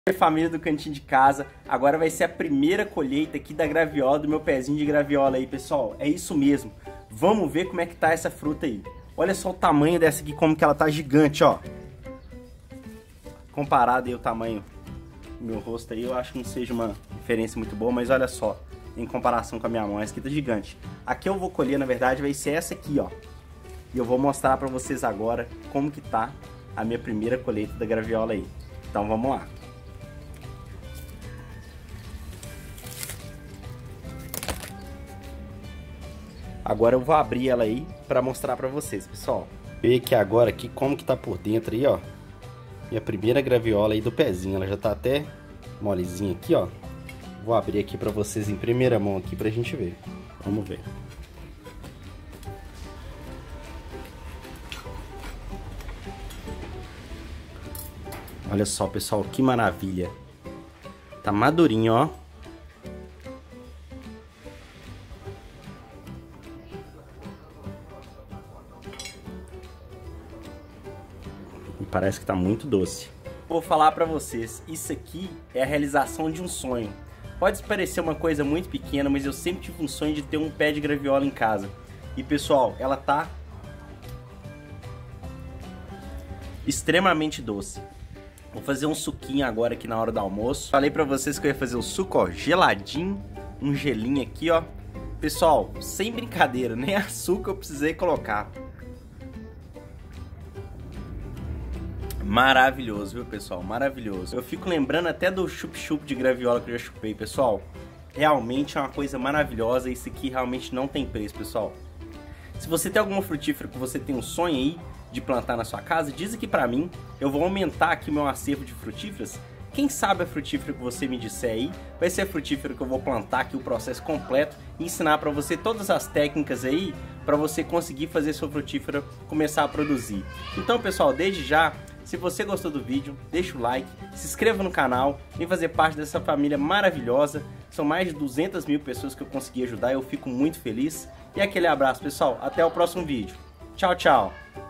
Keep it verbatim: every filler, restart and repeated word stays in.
Família do Cantinho de Casa, agora vai ser a primeira colheita aqui da graviola, do meu pezinho de graviola aí, pessoal. É isso mesmo. Vamos ver como é que tá essa fruta aí. Olha só o tamanho dessa aqui, como que ela tá gigante, ó. Comparado aí o tamanho do meu rosto aí, eu acho que não seja uma diferença muito boa, mas olha só, em comparação com a minha mão, essa aqui tá gigante. Aqui eu vou colher, na verdade, vai ser essa aqui, ó. E eu vou mostrar pra vocês agora como que tá a minha primeira colheita da graviola aí. Então vamos lá. Agora eu vou abrir ela aí pra mostrar pra vocês, pessoal. Ver aqui agora aqui como que tá por dentro aí, ó. Minha primeira graviola aí do pezinho, ela já tá até molezinha aqui, ó. Vou abrir aqui pra vocês em primeira mão aqui pra gente ver. Vamos ver. Olha só, pessoal, que maravilha. Tá madurinho, ó. Parece que tá muito doce. Vou falar pra vocês, isso aqui é a realização de um sonho. Pode parecer uma coisa muito pequena, mas eu sempre tive um sonho de ter um pé de graviola em casa. E pessoal, ela tá extremamente doce. Vou fazer um suquinho agora aqui na hora do almoço. Falei pra vocês que eu ia fazer o suco, ó, geladinho, um gelinho aqui, ó. Pessoal, sem brincadeira, nem açúcar eu precisei colocar. Maravilhoso, viu, pessoal? Maravilhoso. Eu fico lembrando até do chup-chup de graviola que eu já chupei, pessoal. Realmente é uma coisa maravilhosa. Isso aqui realmente não tem preço, pessoal. Se você tem alguma frutífera que você tem um sonho aí de plantar na sua casa, diz aqui pra mim. Eu vou aumentar aqui meu acervo de frutíferas. Quem sabe a frutífera que você me disser aí vai ser a frutífera que eu vou plantar aqui o processo completo e ensinar pra você todas as técnicas aí pra você conseguir fazer sua frutífera começar a produzir. Então, pessoal, desde já, se você gostou do vídeo, deixa o like, se inscreva no canal, vem fazer parte dessa família maravilhosa. São mais de duzentas mil pessoas que eu consegui ajudar e eu fico muito feliz. E aquele abraço, pessoal. Até o próximo vídeo. Tchau, tchau.